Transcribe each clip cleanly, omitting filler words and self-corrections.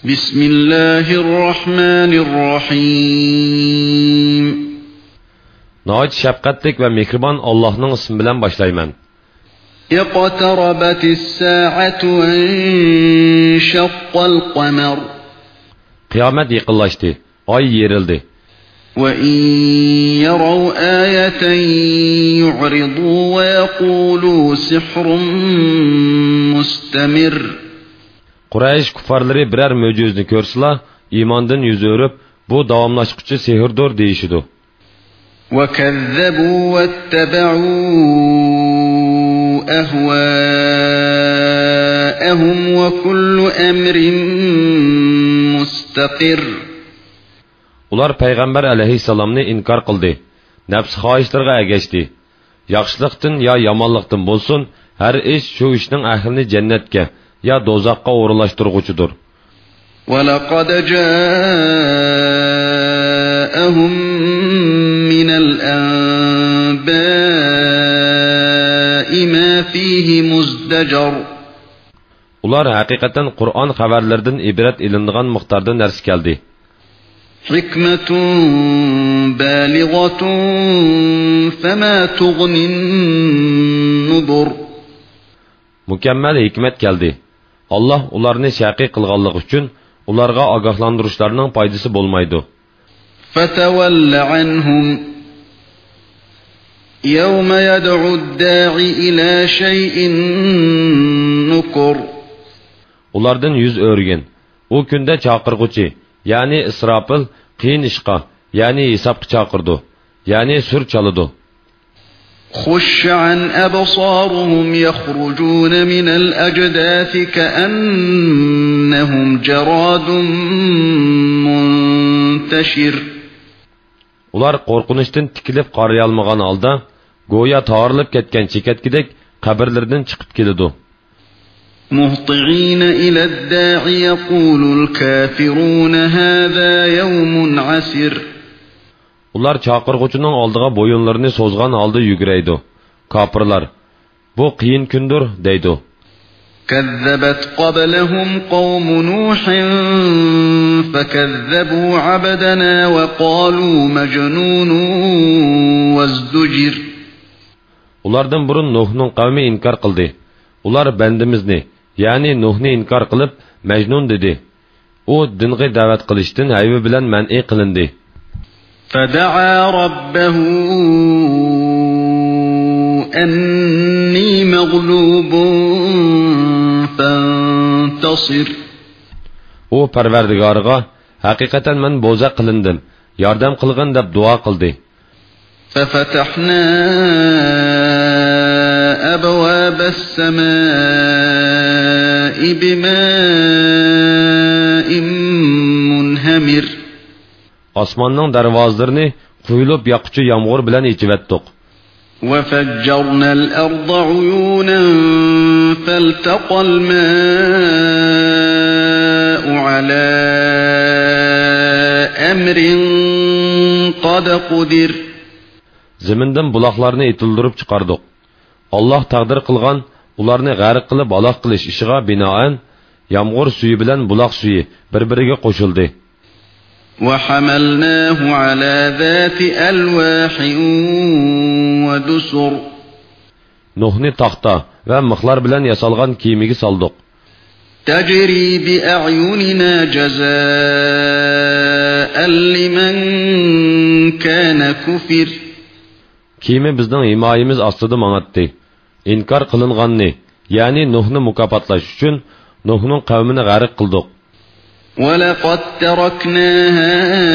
Bismillahirrahmanirrahim. Nəhayət şəfqətlik və mehriban Allah'ın ismi bilan başlayman. İqtarabatis saatu wa inshaqqal qamar. Qiyomat yaqinlashdi, oy yerildi. Wa in yaraw ayatan yu'ridu wa yaqulu sihrun mustamir. Quraysh kuffarlari birer möcüzni ko'rsala, iymondan yuz o'rib, bu davomlashquchi sehrdir deyishidu. Wa kazzabu wattaba'u ahwa'ahum wa kullu amrin mustaqir. Ular payg'ambar alayhissalomni inkor qildi. Nafs xohishlarga ergashdi. Yaxshilikdan yo yomonlikdan bo'lsin, har ish shu ishning ahlini jannatga ya dozaqqa o'rinlashtirguchidir. وَلَقَدْ جَاءَهُمْ مِنَ الْأَنْبَاءِ مَا فِيهِ مُزْدَجَرٌ. Ular haqiqatan Qur'on xabarlaridan ibrat ilindigan miqdorda narsa keldi. حِكْمَةٌ بَالِغَةٌ فَمَا تُغْنِ النُّذُرُ. Mükemmel hikmet geldi. Allah ularni şaqi qilganligi uchun ularga ogohlantirishlarning foydasi bo'lmaydi. فَتَوَلَّ عَنْهُمْ يَوْمَ يَدْعُو الدَّاعِ إِلَى شَيْءٍ نُكُرٍ. Ulardan yüz örgün. O günde çağırguchi, yani İsrafil qiyin ishqa, yani hesabga chaqirdi, yani sur chalidi. خش عن أبصارهم يخرجون من الأجداث كأنهم جراد منتشر. Ular qorqunishdan tikilib qarayolmagan holda, go'yo torilib ketgan chekatkidek qabrlardan chiqib keladi. مهطعين إلى الداع يقول الكافرون هذا يوم عسر. Ular chaqirg'uchining oldiga bo'yinlarini so'zgan holda yuguraydi. Kofirlar, bu qiyin kundir, deydi. كذبت قبلهم قوم نوح فكذبوا عبدنا وقالوا مجنون وازدجر. Ulardan burun Nuhning qavmi inkar qildi. Ular bandimizni, ya'ni Nuhni inkar qilib, Majnun dedi. U dinga da'vat qilishdan aybi bilan man'i qilindi. فدعا ربه أني مغلوب فانتصر. O Parvardigoriga haqiqatan men bo'za qilindim, yordam qilgin deb duo qildi. ففتحنا أبواب السماء بماء منهمر. Osmonning darvozalarini quyilib yoquvchi yomg'ir bilan ichivatdik. وفجرنا الأرض عيونا فالتقى الماء على أمر قد قدر. Zamindan buloqlarni itildirib chiqardik. Alloh taqdir qilgan ularni g'arq qilib aloq qilish ishiga binoan yomg'ir suvi bilan buloq suvi bir-biriga qo'shildi. وحملناه على ذات ألواح ودسر. Nuhni taxta va mixlar bilan yasalgan kiyimiga soldik. تجري بأعيننا جزاء لمن كان كفر. Kiyimi bizning himoyamiz ostida mang'atdi. İnkar qilinganni, ya'ni Nuhni mukofotlash uchun Nuhning qavmini g'arq qildik. وَلَقَدْ تَرَكْنَاهَا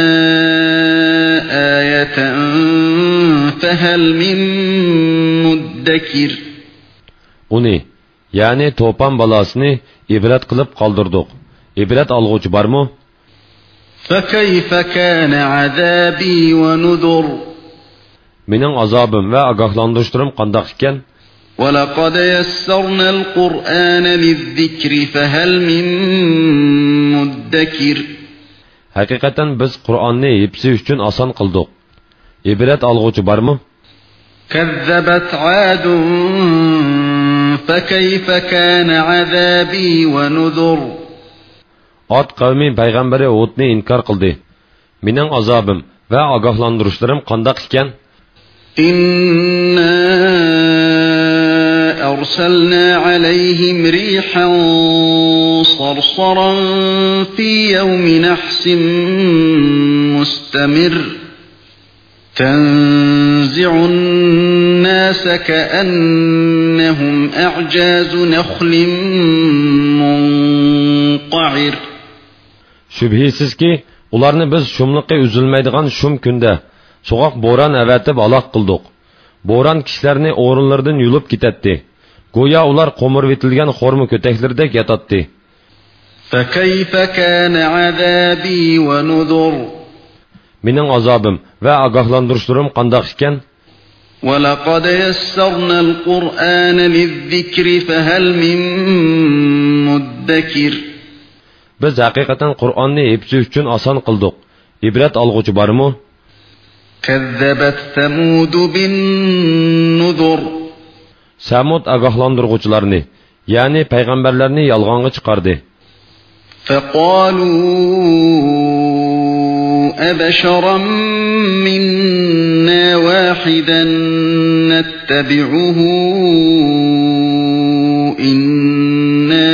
آيَةً فَهَلْ مِن مُدَّكِرٍ. Uni, ya'ni to'pan balasini ibrat qilib qoldirdik. Ibrat olg'uvchi bormi? فَكَيْفَ كَانَ عَذَابِي وَنُذُرِ. Mening azobim va ogohlantirishim qandoq ekan? وَلَقَدْ يَسَّرْنَا الْقُرْآنَ لِلذِّكْرِ فَهَلْ مِن مُدَّكِرٍ. Haqiqatan biz Qur'onni hepsi uchun oson qildik. Ibrat olg'uvchi bormi? كَذَّبَتْ عَادٌ فَكَيْفَ كَانَ عَذَابِي وَنُذُرِ. Ad qavmi payg'ambari Hudni inkor qildi. Mening azobim va ogohlantirishlarim qandoq ekan? Inna arsalna alayhim rihan sarsaran fi yawmin nahsin mustamir تنزع الناس كأنهم أعجاز نخل منقعر. Şübhisiz ki, ularni biz şumliqi üzülmeydigan şum künde, soğuk boran evetib alaq qıldık. Boran kişilerini o'rinlaridan yulub ketetdi. Goya ular qo'mirvitilgan xorma köteklirdek yatatdi. فَكَيْفَ كَانَ عَذَابِي وَنُذُرْ. Mening azobim va ogohlantirishlarim qandoq ekan? وَلَقَدْ يَسَّرْنَا الْقُرْآنَ لِلذِّكْرِ فَهَلْ مِن مُدَّكِرٍ. Biz haqiqatan Qur'onni hifzi uchun oson qildik. İbrat olg'uchi bormi? كَذَّبَتْ ثَمُودُ بِالنُّذُرِ. Samud ogohlantiruvchilarni, ya'ni payg'ambarlarni yolg'onga chiqardi. فَقَالُوا أَبَشَرًا مِنَّا وَاحِدًا نَتَّبِعُهُ إِنَّا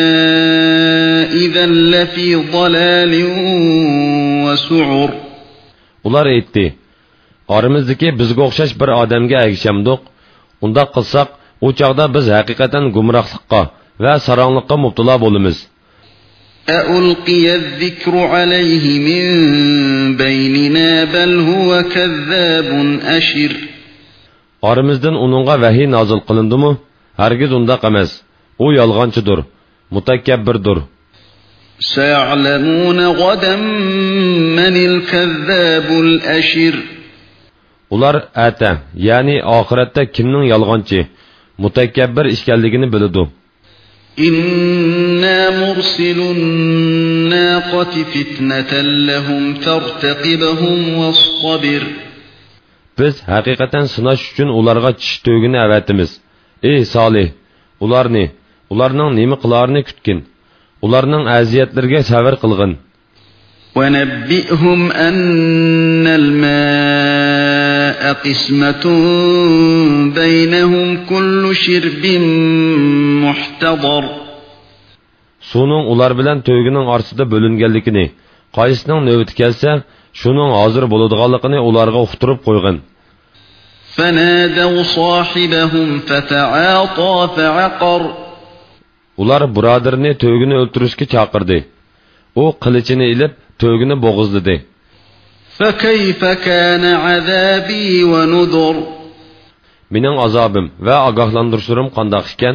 إِذًا لَفِي ضَلَالٍ وَسُعُرٍ. Ular aytdi: "Arimizdagi bizga o'xshash bir odamga ergashamdik. Unda qilsak, u chaqda biz haqiqatan gumrohlikqa va saronlikqa mubtalo bo'lamiz." أَأُلْقِيَ الذِّكْرُ عَلَيْهِ مِنْ بَيْنِنَا بَلْ هُوَ كَذَّابٌ أَشِرٌ. Aramızdan onunğa vahiy nazil qılındı-mı? Hergiz undaq emas. O yalğancıdır, mutakabbirdir. سَيَعْلَمُونَ غَدًا مَنِ الْكَذَّابُ الْأَشِرُ. Ular ata, yani ahiretde kimning yalğancı, mutakabbir işgalligini biladi. إِنَّا مُرْسِلُو النَّاقَةِ فِتْنَةً لَهُمْ فَارْتَقِبْهُمْ وَاصْطَبِرْ. Biz haqiqatan sınaş üçün ularga çiş tögünü əvətimiz. Ey Salih, ularning nima qilarini kutgin. Ularning aziyatlarga sabr qilgin. وَنَبِّئْهُمْ أَنَّ الْمَاءَ قِسْمَةٌ بَيْنَهُمْ كُلُّ شِرْبٍ مُحْتَضَرٍ. Sunun ular bilan tögünün arsida bölüngenlikini, qaysining növbeti kelsa, şunun hazır bo'ladiganligini ularga uqtirib qo'ygin. فَنَادَوْا صَاحِبَهُمْ فَتَعَاطَى فَعَقَرَ. Ular birodarini tögünü o'ltirishga chaqirdi. O qilichini ilib tögünü bo'g'izladi. فَكَيْفَ كَانَ عَذَابِي وَنُذُرْ. Mening azobim va ogohlantirishlarim qandoq ekan?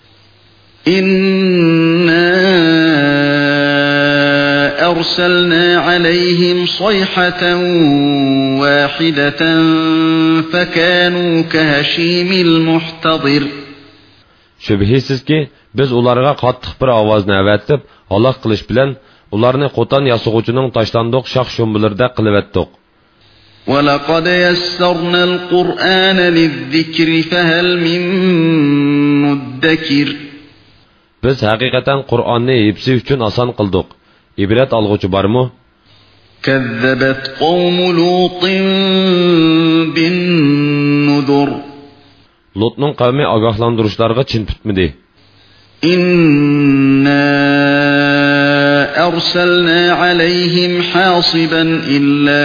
إِنَّا أَرْسَلْنَا عَلَيْهِمْ صَيْحَةً وَاحِدَةً فَكَانُوا كَهَشِيمِ الْمُحْتَضِرِ. Şübhisiz ki biz ularga qattiq bir ovozni avatib, halok qilish bilan ularni qo'tan yasug'uchining tashlandiq shox shumbilarda qilibatdiq. وَلَقَدْ يَسَّرْنَا الْقُرْآنَ لِلذِّكْرِ فَهَلْ مِن مُدَّكِرٍ. Biz haqiqatan Qur'onni hifzi uchun oson qildik. İbrat olg'uchi bormi? كَذَّبَتْ قَوْمُ لُوطٍ بِالنُّذُرِ. Lutning qavmi ogohlantirishlarga chin tutmadi. إِنَّا أَرْسَلْنَا عَلَيْهِمْ حَاصِبًا إِلَّا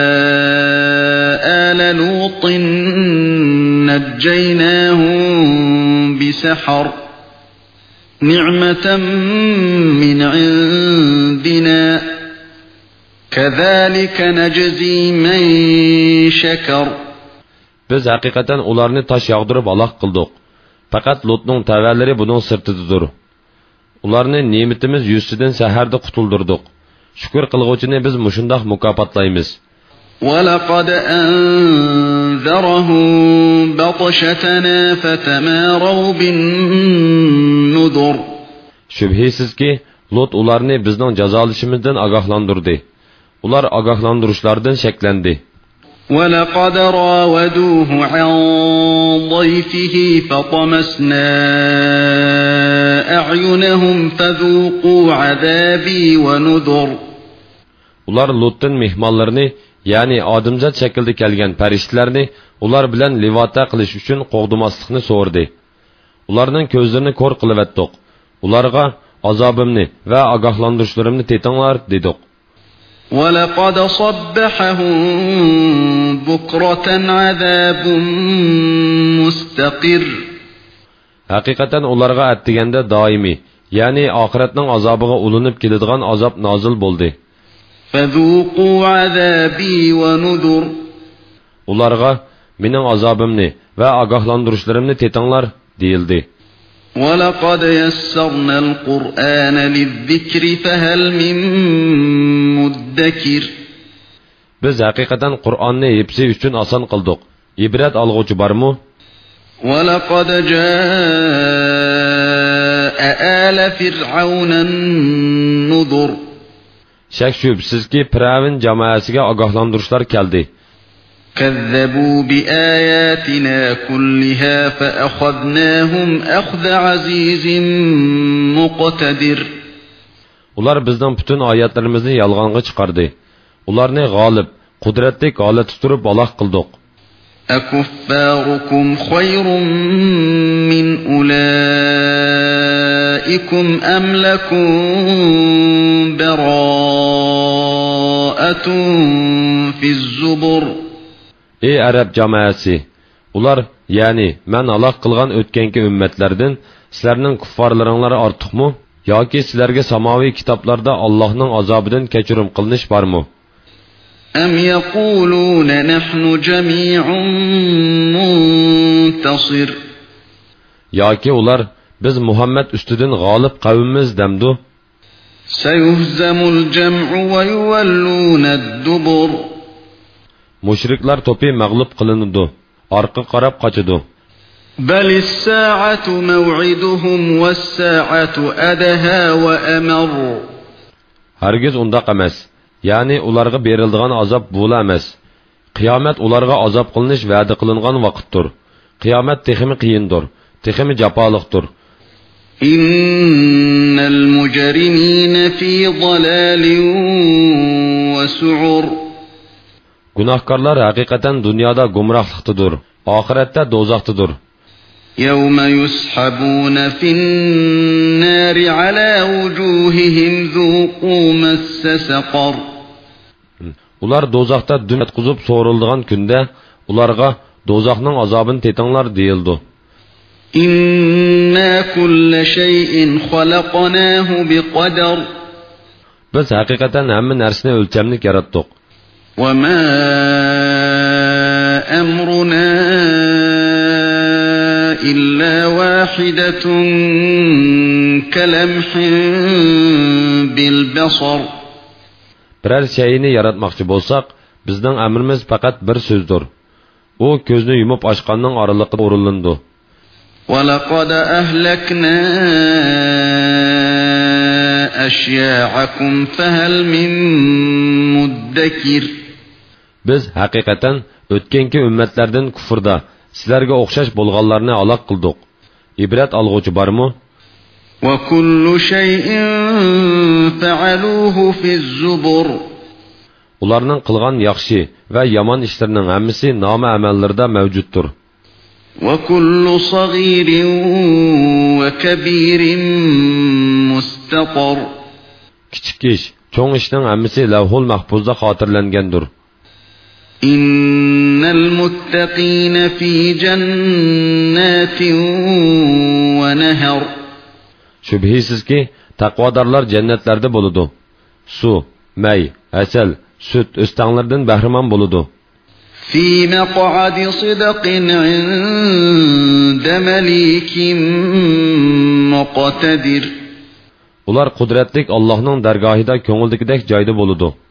آلَ لُوطٍ نَجَّيْنَاهُمْ بِسَحَرٍ نِعْمَةً مِنْ عِنْدِنَا كَذَلِكَ نَجْزِي مَنْ شَكَرَ. Biz haqiqatan ularni tosh yog'dirib aloq qildik. Faqat Lutning tavallari buning sirtididir. Ularni ne'matimiz yuzidan saharda qutuldirdik. Shukr qilguvchini biz mushundoq mukofotlaymiz. وَلَقَدْ أَنذَرَهُمْ بَطْشَتَنَا فَتَمَارَوْا بِالنُّذُرِ. Şübhisiz ki Lut ularni bizning jazolashimizdan ogohlantirdi. Ular ogohlantirishlardan shaklandı. وَلَقَدْ رَاوَدُوهُ عَنْ ضَيْفِهِ فَطَمَسْنَا أَعْيُنَهُمْ فَذُوقُوا عَذَابِي وَنُذُرْ. Ular Lut'un mehmonlarini, yani odamzat shaklda kelgan farishtalarni ular bilan livota qilish uchun qo'g'dimaslikni so'rdi. Ularning ko'zlarini ko'r qilib etdik. Ularga azobimni va ogohlantirishlarimni tetinglar dedik. وَلَقَدْ صَبَّحَهُم بُكْرَةً عَذَابٌ مُسْتَقِرٌ. Haqiqatan ularga atdiganda doimiy, ya'ni oxiratning azobiga ulinib keladigan azob nozil bo'ldi. فَذُوقُوا عَذَابِي وَنُذُرْ. Ularga mening azobimni va ogohlantirishlarimni tetinglar deyildi. وَلَقَدْ يَسَّرْنَا الْقُرْآنَ لِلذِّكْرِ فَهَلْ مِن مُدَّكِرٍ. Biz haqiqatan Qur'onni hepsi uchun oson qildik. İbrat olg'uvchi bormi? وَلَقَدْ جَاءَ آلَ فِرْعَوْنَ النُّذُرُ. Shak shubsizki Firavun jamoasiga ogohlantirishlar keldi. كَذَّبُوا بِآيَاتِنَا كُلِّهَا فَأَخَذْنَاهُمْ أَخْذَ عَزِيزٍ مُقْتَدِرٍ. Ular bizning bütün oyatlarimizni yolg'onga chiqardi. Ularni g'olib, qudratli holatda turib aloq qildik. أَكُفَّارُكُمْ خَيْرٌ مِّنْ أُولَئِكُمْ أَمْ لَكُمْ بَرَاءَةٌ فِي الزُّبُرِ. Ey Arab jamoasi, ular, yani men aloq qilgan o'tganki ummatlardan sizlarning kuffarlaringlar ortiqmi yoki sizlarga samoviy kitoblarda Allohning azobidan kechirim qilinish bormi? أَمْ يَقُولُونَ نَحْنُ جَمِيعٌ مُنْتَصِرٌ. Yoki ular biz Muhammad ustidan g'olib qavmimiz demdu. سَيُهْزَمُ الْجَمْعُ وَيُوَلُّونَ الدُّبُرَ. Mushriklar to'pi mag'lub qilinadi, orqa qarab qochadi. بَلِ السَّاعَةُ مَوْعِدُهُمْ وَالسَّاعَةُ أَدْهَى وَأَمَرُّ. Hargiz undaq emas. Yani ularga berildigan azob bo'la emas. Qiyomat ularga azob qilinish va'da qilingan vaqtdir. Qiyomat texmi qiyindir, texmi jafoliqdir. İnnal mujrimina fi dalalin wa su'ur. Günahkarlar haqiqatan dunyoda gumrohlikdadir, oxiratda do'zaxdadir. Yawma yushabuna fin-nari ala wujuhihim zuqu massa saqar. Ular do'zaxda dum yatqizib so'rildigan kunda ularga do'zaxning azobini tetinglar deyildi. İnna kulla shay'in khalaqnahu biqadar. Biz haqiqatan hamma narsani o'lchamlik yaratdik. Wa ma amruna illa wahidatun kalamhin bil basar. Biror shayni yaratmoqchi bo'lsak, bizning amrimiz faqat bir so'zdir. U ko'zni yumib ochganning oraliqida o'rinlandi. وَلَقَدْ أَهْلَكْنَا أَشْيَاعَكُمْ فَهَلْ مِن مُدَّكِرٍ. Biz haqiqatan o'tganki ummatlardan kufrda sizlarga o'xshash bo'lganlarni aloq qildik. İbrat olg'uvchi bormi? وَكُلُّ شَيْءٍ فَعَلُوهُ فِي الزُّبُرِ. Ularning qilgan yaxshi va yomon ishlarining hammasi noma amallarda mavjuddir. وَكُلُّ صَغِيرٍ وَكَبِيرٍ مُسْتَطَرٍ. Kichik ish, cho'ng ishning hammasi lavhul mahfuzda xotirlangandir. İnnal muttaqina fi jannatin wa nahar. Shubhisizki taqvodorlar jannatlarda bo'ladi. Suv, may, asal, sut o'stanlardan bahramand bo'ladi. Fi maq'adi sidqin 'inda malikin muqtadir. Ular qudratlik Allohning dargohida ko'ngildagidek joyda bo'ladi.